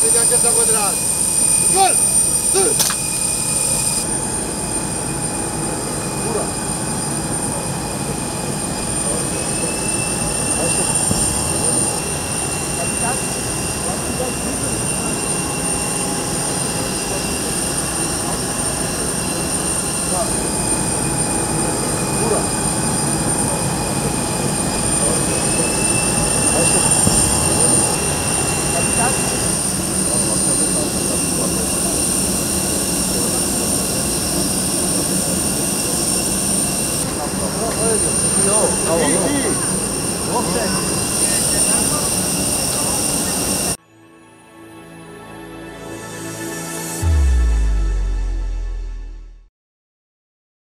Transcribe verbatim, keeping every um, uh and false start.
de acesta quadrat. Gol! Ura! Așa. Capitan? Da. Ura! Așa. Capitan? No, no, no.